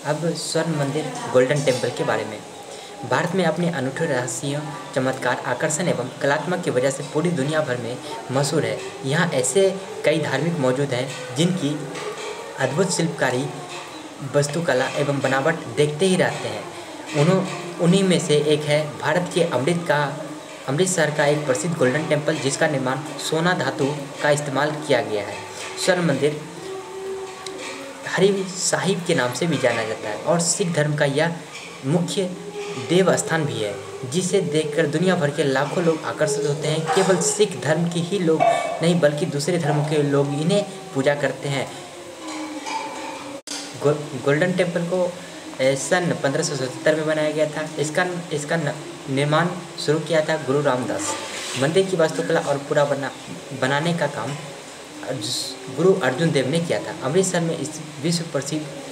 अब स्वर्ण मंदिर गोल्डन टेम्पल के बारे में। भारत में अपने अनूठे रहस्यों, चमत्कार, आकर्षण एवं कलात्मक की वजह से पूरी दुनिया भर में मशहूर है। यहाँ ऐसे कई धार्मिक मौजूद हैं जिनकी अद्भुत शिल्पकारी, वास्तुकला एवं बनावट देखते ही रहते हैं। उन्हीं में से एक है भारत के अमृतसर का एक प्रसिद्ध गोल्डन टेम्पल, जिसका निर्माण सोना धातु का इस्तेमाल किया गया है। स्वर्ण मंदिर हरी साहिब के नाम से भी जाना जाता है और सिख धर्म का यह मुख्य देव स्थान भी है, जिसे देखकर दुनिया भर के लाखों लोग आकर्षित होते हैं। केवल सिख धर्म के ही लोग नहीं बल्कि दूसरे धर्मों के लोग इन्हें पूजा करते हैं। गोल्डन टेम्पल को सन 1577 में बनाया गया था। इसका निर्माण शुरू किया था गुरु रामदास। मंदिर की वास्तुकला और पूरा बनाने का काम गुरु अर्जुन देव ने किया था। अमृतसर में इस विश्व प्रसिद्ध